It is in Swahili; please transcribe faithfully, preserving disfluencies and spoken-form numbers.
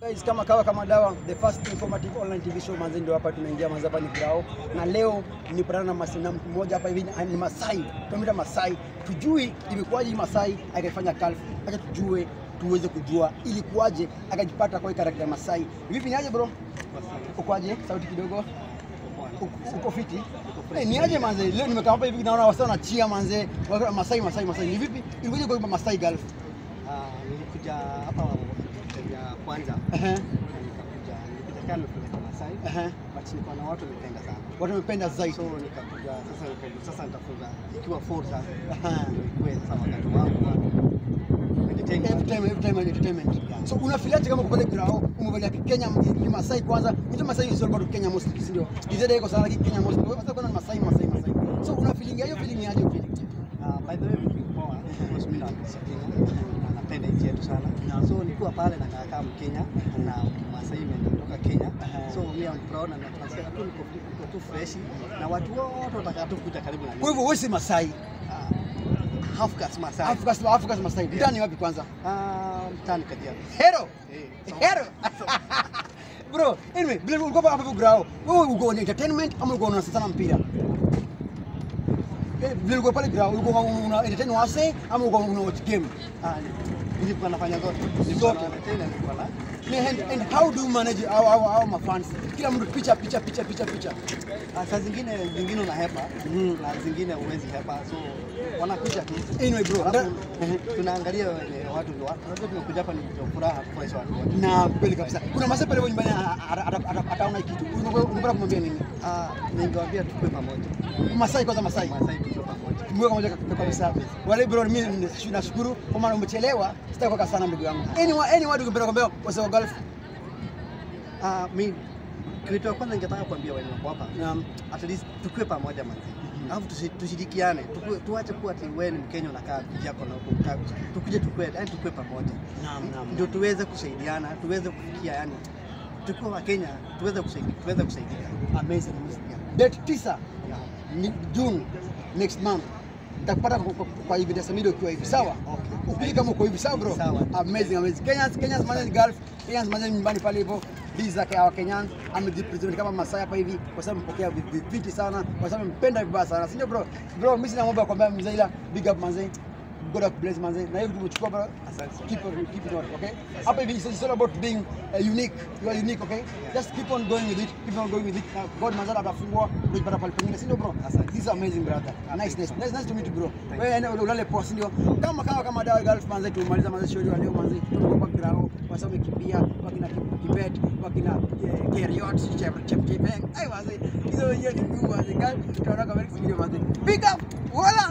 Guys, kama kawa kama dawa, the first informative online T V show manzi ndio hapa tunaingia manzi hapa ni Grao. Na leo nimepatana na Maasai mmoja hapa hivi ni Maasai. Tumeita Maasai. Tujui imekuwaje hii Maasai akafanya calf. Acha tujue tuweze kujua ilikuwaje akajipata kwa character Maasai. Vipi ni aje bro? Ukoaje? Sauti kidogo. Uko fiti? Eh, ni aje manzi? Leo nimekaa hapa hivi naona wasao na chia manzi. Maasai Maasai Maasai. Ni vipi? Ilikuwaje kwa Maasai golf? Ah, nilikuja hapa ya kwanza. Eh. Nikakuja nilikuja kama kwa Maasai. Eh. But nilikuwa na watu wamependa sana. Watu wamependa zaidi. So nikakuja sasa sasa nitafunga ikiwa fursa. Ndio ikuwe sasa wakati wangu. Every time, every time entertainment. So unafilaje kama kupata Grao, umevalia Kenya ni Maasai kwanza. Mtu Maasai is all about Kenya mostly, ndio. Izede iko sana Kenya mostly. Wewe sasa kuna Maasai Maasai Maasai. So una feeling hiyo feeling yaje feeling? Ah, by the way mimi poa. Because mimi na napenda nchi yetu sana. So nilikuwa pale na kaka Mkenya na Maasai kutoka Kenya. So mimi am proud na tunasema tu niko tu fresh na watu wote wataka tu kuja karibu na mimi. Kwa hivyo wewe si Maasai. Half caste Maasai. Half caste, half caste Maasai. Mtani wapi kwanza? Ah, mtani Kajiado. Hero. Eh. Hero. Bro, anyway, bila ulikuwa hapa Grao. Wewe uko on entertainment ama uko unasana mpira? Eh, bila ulikuwa pale Grao, ulikuwa una entertain wase ama uko una watch game? Ah, nilikuwa nafanya zote. Zote. Tena nilikuwa na And, and how do you manage our our, our my fans? Kila mtu picha picha picha picha picha. Ah, saa zingine zingine unahepa mm. na zingine huwezi hepa, so wanakuja tu. Anyway bro, tunaangalia watu ndio watu tumekuja hapa ni furaha kufurahisha watu wote. Na kweli kabisa. Kuna Maasai pale nyumbani ataona kitu. Unataka kumwambia nini? Ah, ningewaambia tukue pamoja. Maasai kwanza Maasai. Maasai tukue pamoja. Mwe pamoja kabisa. Wale bro mimi nashukuru kwa maana umechelewa. Sitakuwa sana ndugu yangu. Anyone anyone tukipenda kwambia wasa golf. Ah, mimi kitu cha kwanza ningetaka kuambia wale wako hapa. Naam. At least tukue pamoja manzi. Alafu tushirikiane. Tuache kuwa ati wewe ni Mkenya unakaa yako na huko. Tukuje tukue, yani tukue pamoja. Naam naam. Ndio tuweze kusaidiana, tuweze kufikia yani tukue wa Kenya, tuweze kusaidia, tuweze kusaidia. Amazing. Date tisa ni June next month. Nitakupata kwa hivi dasa mido kwa hivi sawa? Okay. Ukili kama uko hivi sawa bro? Sawa. Amazing amazing. Kenyans Kenyans manage golf. Kenyans manage nyumbani pale hivyo. Visa kwa Kenyans amejipresent kama Maasai hapa hivi kwa sababu mpokea viti sana, kwa sababu mpenda vibaya sana. Sio bro? Bro mimi sina mambo ya kwambia mzee ila big up manze. God bless manze. Na hivi tumechukua bro. Keep it keep it on, okay? Hapa hivi it's all about being uh, unique. You are unique, okay? Yeah. Just keep on going with it. Keep on going with it. Uh, God manze atafungua ndio ipata pale pengine. Sio bro? This is amazing brother. Nice nice. Nice nice to meet you bro. Wewe ulale poa ndio. Kama kama kama dawa golf manze tumaliza manze show leo manze. Tuko kwa Grao kwa sababu kimbia wakina kibet wakina keriot chep chep chep. Ai manze. Hizo wenyewe ni ngumu manze. Tutaona kama video manze. Pick up. Wala